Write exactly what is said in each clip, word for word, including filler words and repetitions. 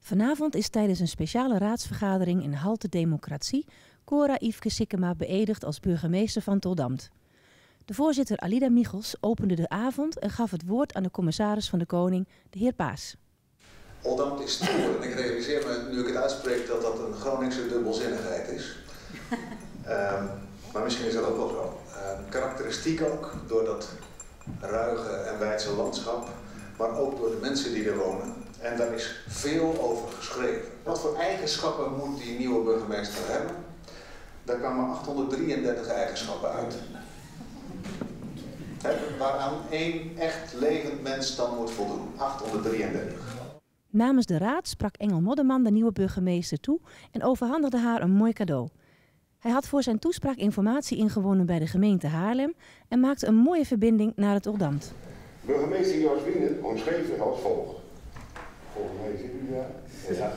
Vanavond is tijdens een speciale raadsvergadering in Halte Democratie Cora Yveske Sikkema beëdigd als burgemeester van Oldambt. De voorzitter Alida Michels opende de avond en gaf het woord aan de commissaris van de Koning, de heer Paas. Oldambt is stoer en ik realiseer me, nu ik het uitspreek, dat dat een Groningse dubbelzinnigheid is. um, maar misschien is dat ook wel zo. Um, karakteristiek ook door dat ruige en wijdse landschap, maar ook door de mensen die er wonen. En daar is veel over geschreven. Wat voor eigenschappen moet die nieuwe burgemeester hebben? Daar kwamen achthonderddrieëndertig eigenschappen uit. He, waaraan één echt levend mens dan moet voldoen. achthonderddrieëndertig. Namens de raad sprak Engel Modderman de nieuwe burgemeester toe en overhandigde haar een mooi cadeau. Hij had voor zijn toespraak informatie ingewonnen bij de gemeente Haarlem en maakte een mooie verbinding naar het Oldambt. Burgemeester Jos Wienen omschreef zich als volgt. Volgens mij zit u daar. Ja.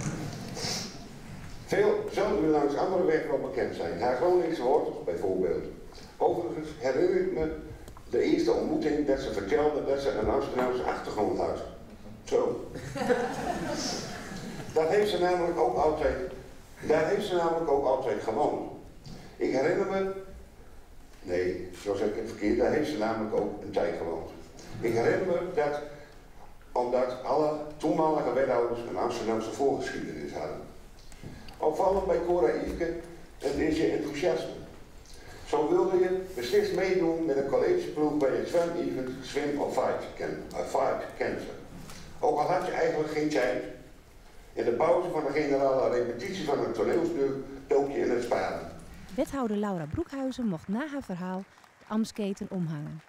Veel zullen u langs andere wegen wel bekend zijn. Haar Groningse wortels bijvoorbeeld. Overigens herinner ik me de eerste ontmoeting dat ze vertelde dat ze een Amsterdamse achtergrond had. Zo. Dat heeft ze namelijk ook altijd, daar heeft ze namelijk ook altijd gewoond. Ik herinner me, nee, zo zeg ik het verkeerd, daar heeft ze namelijk ook een tijd gewoond. Ik herinner me dat, omdat alle toenmalige wethouders een Amsterdamse voorgeschiedenis hadden. Opvallend bij Cora Yveske, het is je enthousiasme. Zo wilde je beslist meedoen met een collegeploeg bij het zwemevent Swim or Fight, ken, uh, Fight Cancer. Ook al had je eigenlijk geen tijd, in de pauze van de generale repetitie van een toneelstuk dook je in het sparen. Wethouder Laura Broekhuizen mocht na haar verhaal de ambtsketen omhangen.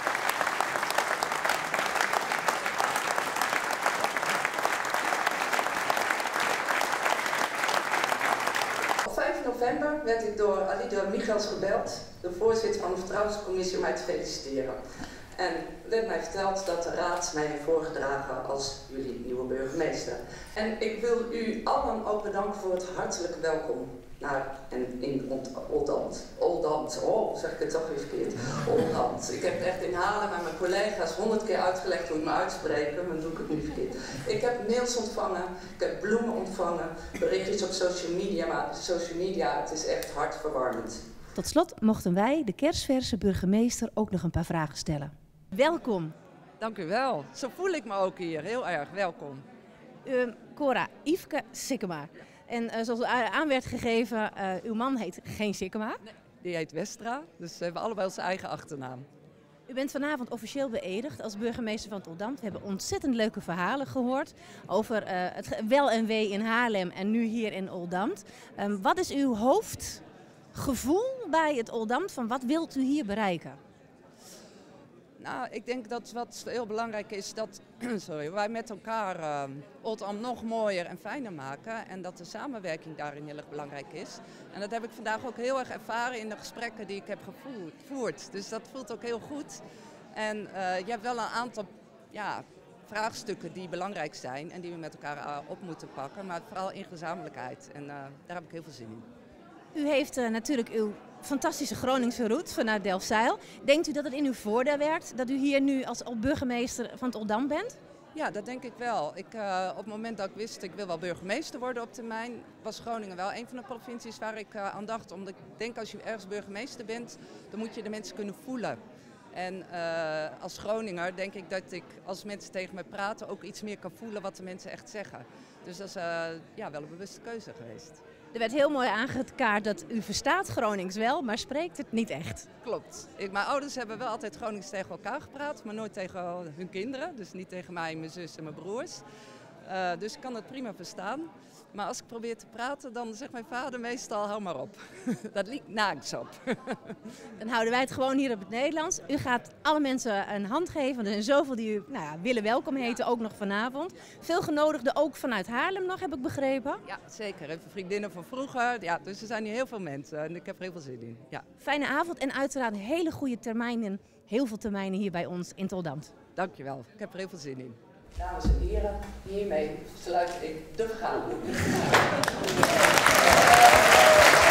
Op vijf november werd ik door Alida Michels gebeld, de voorzitter van de Vertrouwenscommissie, om mij te feliciteren. En werd mij verteld dat de raad mij heeft voorgedragen als jullie nieuwe burgemeester. En ik wil u allen ook bedanken voor het hartelijke welkom naar en in Oldambt. Oldambt, oh, zeg ik het toch weer verkeerd. Oldambt. Ik heb het echt in Haarlem aan mijn collega's honderd keer uitgelegd hoe ik me uitspreek, maar dan doe ik het nu verkeerd. Ik heb mails ontvangen, ik heb bloemen ontvangen, berichtjes op social media, maar social media, het is echt hartverwarmend. Tot slot mochten wij, de kersverse burgemeester, ook nog een paar vragen stellen. Welkom. Dank u wel. Zo voel ik me ook hier. Heel erg welkom. Uh, Cora Yveske Sikkema. En uh, zoals aan werd gegeven, uh, uw man heet geen Sikkema. Nee, die heet Westra, dus we hebben allebei onze eigen achternaam. U bent vanavond officieel beëdigd als burgemeester van Oldambt. We hebben ontzettend leuke verhalen gehoord over uh, het wel en wee in Haarlem en nu hier in Oldambt. Um, wat is uw hoofdgevoel bij het Oldambt? Van wat wilt u hier bereiken? Nou, ik denk dat wat heel belangrijk is, dat sorry, wij met elkaar uh, Oldambt nog mooier en fijner maken. En dat de samenwerking daarin heel erg belangrijk is. En dat heb ik vandaag ook heel erg ervaren in de gesprekken die ik heb gevoerd. Dus dat voelt ook heel goed. En uh, je hebt wel een aantal ja, vraagstukken die belangrijk zijn en die we met elkaar uh, op moeten pakken. Maar vooral in gezamenlijkheid. En uh, daar heb ik heel veel zin in. U heeft uh, natuurlijk uw fantastische Groningse route vanuit Delfzijl. Denkt u dat het in uw voordeel werkt dat u hier nu als burgemeester van het Oldambt bent? Ja, dat denk ik wel. Ik, uh, op het moment dat ik wist ik wil wel burgemeester worden op termijn, was Groningen wel een van de provincies waar ik uh, aan dacht. Omdat ik denk als je ergens burgemeester bent, dan moet je de mensen kunnen voelen. En uh, als Groninger denk ik dat ik als mensen tegen me praten ook iets meer kan voelen wat de mensen echt zeggen. Dus dat is uh, ja, wel een bewuste keuze geweest. Er werd heel mooi aangekaart dat u verstaat Gronings wel, maar spreekt het niet echt. Klopt. Ik, mijn ouders hebben wel altijd Gronings tegen elkaar gepraat, maar nooit tegen hun kinderen. Dus niet tegen mij, mijn zus en mijn broers. Uh, dus ik kan het prima verstaan. Maar als ik probeer te praten, dan zegt mijn vader meestal, hou maar op. Dat liegt naaks op. Dan houden wij het gewoon hier op het Nederlands. U gaat alle mensen een hand geven, want er zijn zoveel die u nou ja, willen welkom heten, ook nog vanavond. Veel genodigden ook vanuit Haarlem nog, heb ik begrepen. Ja, zeker. Even vriendinnen van vroeger. Ja, dus er zijn hier heel veel mensen en ik heb er heel veel zin in. Ja. Fijne avond en uiteraard hele goede termijnen, heel veel termijnen hier bij ons in Oldambt. Dankjewel, ik heb er heel veel zin in. Dames en heren, hiermee sluit ik de vergadering.